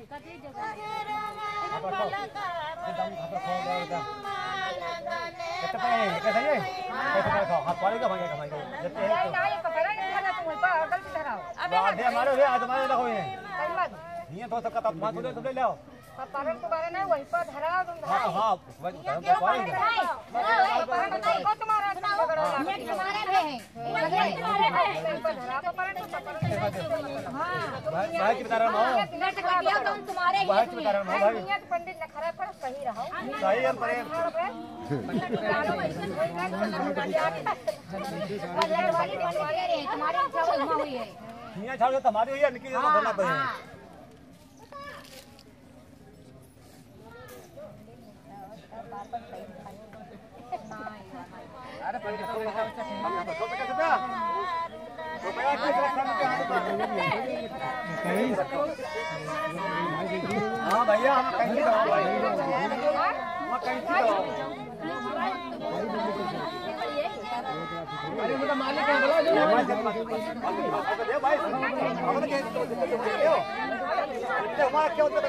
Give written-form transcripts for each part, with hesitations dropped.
Ini thôi tất cả tập mang xuống đây leo. Parang तुम्हारे ना वहीं पर धरा तुम धरा। हाँ ये तुम्हारे भी है। को तुम्हारा ये तुम्हारे भी है। ये तुम्हारे है। धरा तो परंतु हाँ। भाई बता रहा हूँ। तुम तुम्हारे ही। भाई बता रहा हूँ भाई। ये पंडित ने खरा पर सही रहो। सही है पर। तुम्हारी इच्छा हुई है। निया छाड़ तुम्हारी हुई है निकी तो करना पड़ेगा। अरे पंडित को कैसे हाँ भैया हम कहीं दो भाई हम कहीं दो अरे मेरा मालिक है बोला जो दे भाई हमने के दो हमारा क्या होता है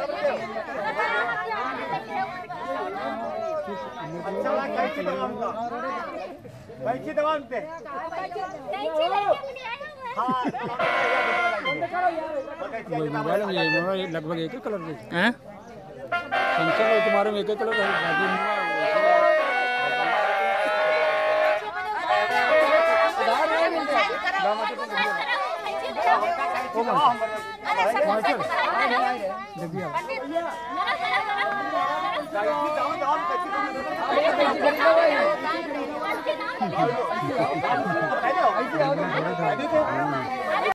अच्छा कैसी दवा हमको कैसी दवा हमसे मोबाइल में लगभग एक ही कलर हैं तुम्हारे में एक ही कलर है बाकी